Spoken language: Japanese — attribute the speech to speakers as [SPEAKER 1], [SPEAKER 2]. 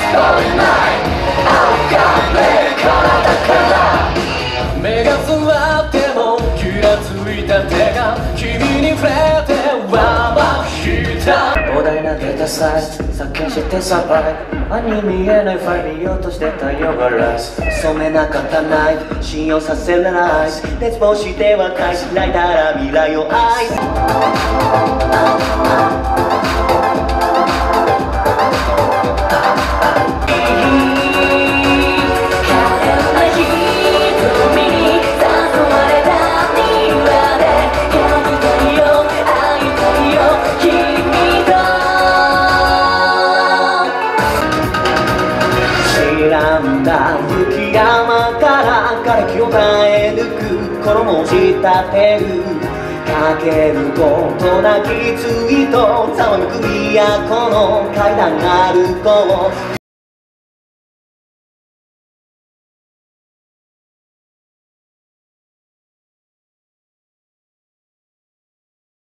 [SPEAKER 1] 目が座っても気がついた手が君に触れてわました
[SPEAKER 2] 膨大なデータサイズ叫んしてサバイブあに見えないファイル見落として太陽がライス染めなかったナイフ信用させられない熱望しては返しないたら未来を愛す雪山から瓦礫を耐え抜く衣を仕立てるかけることなきツイートざわめく都の階段歩こう